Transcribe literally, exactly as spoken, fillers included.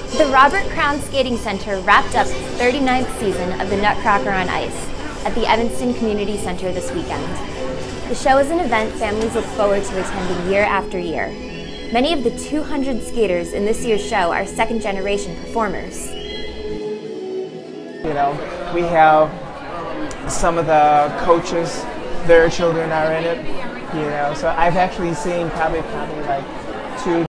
The Robert Crown Skating Center wrapped up its thirty-ninth season of the Nutcracker on Ice at the Evanston Community Center this weekend. The show is an event families look forward to attending year after year. Many of the two hundred skaters in this year's show are second-generation performers. You know, we have some of the coaches, their children are in it, you know, so I've actually seen probably, probably like two